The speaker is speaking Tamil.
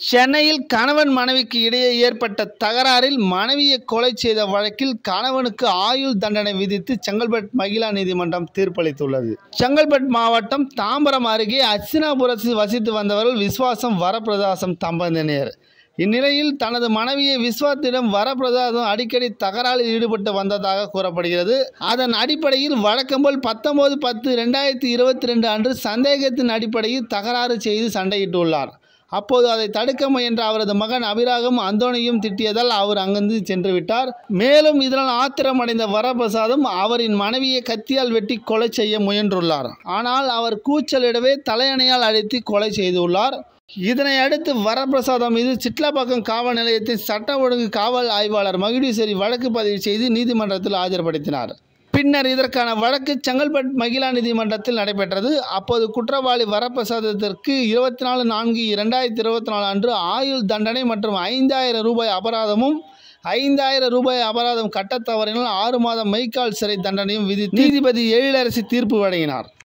சென்னையில் கணவன் மனைவிக்கு இடையே ஏற்பட்ட தகராறில் மனைவியை கொலை செய்த வழக்கில் கணவனுக்கு ஆயுள் தண்டனை விதித்து செங்கல்பட்டு மகிழா நீதிமன்றம் தீர்ப்பளித்துள்ளது. செங்கல்பட்டு மாவட்டம் தாம்பரம் அருகே அச்சினாபுரத்தில் வசித்து வந்தவர்கள் விஸ்வாசம் வரப்பிரசாதம் தம்பதியினர். இந்நிலையில் தனது மனைவியை விஸ்வாத்திடம் வரப்பிரசாதம் அடிக்கடி தகராறில் ஈடுபட்டு வந்ததாக கூறப்படுகிறது. அதன் அடிப்படையில் வழக்கம்போல் 19/10/2022 அன்று சந்தேகத்தின் அடிப்படையில் தகராறு செய்து சண்டையிட்டுள்ளார். அப்போது அதை தடுக்க முயன்ற அவரது மகன் அபிராகம் அந்தோணியும் திட்டியதால் அவர் அங்கிருந்து சென்று விட்டார். மேலும் இதனால் ஆத்திரமடைந்த வரப்பிரசாதம் அவரின் மனைவியை கத்தியால் வெட்டி கொலை செய்ய முயன்றுள்ளார். ஆனால் அவர் கூச்சலிடவே தலையணையால் அடித்து கொலை செய்துள்ளார். இதனை அடுத்து வரப்பிரசாதம் மீது சிட்லாப்பாக்கம் காவல் நிலையத்தின் சட்ட ஒழுங்கு காவல் ஆய்வாளர் மகுடீஸ்வரி வழக்கு பதிவு செய்து நீதிமன்றத்தில் ஆஜர்படுத்தினார். பின்னர் இதற்கான வழக்கு செங்கல்பட்டு மகிழா நீதிமன்றத்தில் நடைபெற்றது. அப்போது குற்றவாளி வரப்பிரசாதத்திற்கு 24/4/2024 அன்று ஆயுள் தண்டனை மற்றும் 5000 ரூபாய் அபராதமும் 5000 ரூபாய் அபராதம் கட்டத் தவறினால் 6 மாதம் மெய்க்கால் சிறை தண்டனையும் விதித்து நீதிபதி எழிலரசி தீர்ப்பு வழங்கினார்.